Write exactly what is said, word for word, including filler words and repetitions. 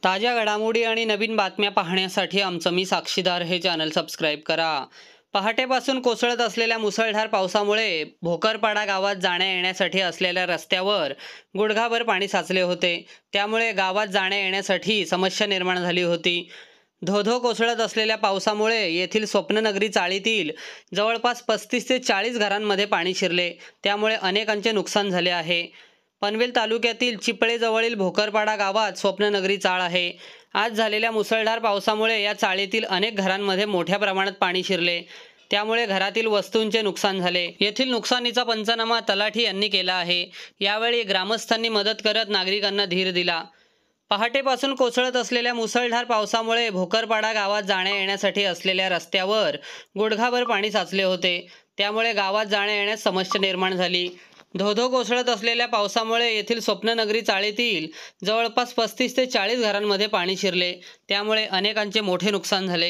ताज्या घडामोडी आणि नवीन बातम्या पाहण्यासाठी आमचं मी साक्षीदार हे चॅनल सबस्क्राईब करा। पहाटेपासून कोसळत असलेल्या मुसळधार पावसामुळे भोकरपाडा गावात जाण्या येण्यासाठी असलेल्या रस्त्यावर गुडघाभर पाणी साचले होते। त्यामुळे गावात जाण्या येण्यासाठी समस्या निर्माण झाली होती। धोधो कोसळत असलेल्या पावसामुळे येथील स्वप्ननगरी चाळीतील जवळपास पस्तीस ते चाळीस घरांमध्ये पाणी शिरले। त्यामुळे अनेकांचे नुकसान झाले आहे। पनवेल तालुक्यातील चिपळेजवळील भोकरपाडा गावात स्वप्ननगरी चाळ आहे। आज झालेल्या मुसळधार पावसामुळे या चाळीतील अनेक घरांमध्ये मोठ्या प्रमाणात पाणी शिरले। त्यामुळे घरातील वस्तूंचे नुकसान झाले। येथील नुकसानीचा पंचनामा तलाठी यांनी केला आहे। यावेळी ग्रामस्थांनी मदत करत नागरिकांना धीर दिला। पहाटेपासून कोसळत असलेल्या मुसळधार पावसामुळे भोकरपाडा गावात जाण्या येण्यासाठी असलेल्या रस्त्यावर गुडघाभर पाणी साचले होते। त्यामुळे गावात जाण्या येण्यास समस्या निर्माण झाली। धोधो कोसळत असलेल्या पावसामुळे येथील स्वप्ननगरी चाळीतील जवळपास पस्तीस ते चाळीस घरांमध्ये पाणी शिरले। त्यामुळे अनेकांचे मोठे नुकसान झाले।